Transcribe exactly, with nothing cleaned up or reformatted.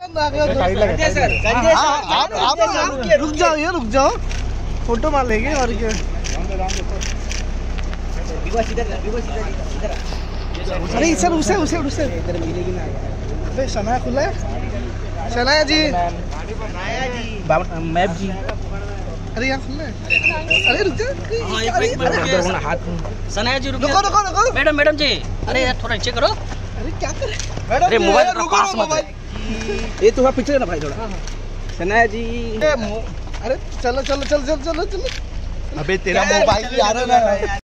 Sanjay sir, Sanjay sir, आप आप रुक जाओ ये रुक जाओ, फोटो मार लेंगे और क्या। अरे सर उसे उसे उसे इधर मिलेगी ना। अरे शनाया खुला है, शनाया जी, शनाया जी, मैप जी, अरे यहाँ खुला है। अरे रुक जाओ, हाथ शनाया जी रुको रुको रुको, मैडम मैडम जी, अरे यार थोड़ा नीचे करो। अरे क्या करे मैडम, अरे मोबाइल पास मत, ये तो पीछे ना भाई थोड़ा। शनाया जी, अरे चलो चलो चलो चलो चलो चलो, अबे तेरा मोबाइल यार।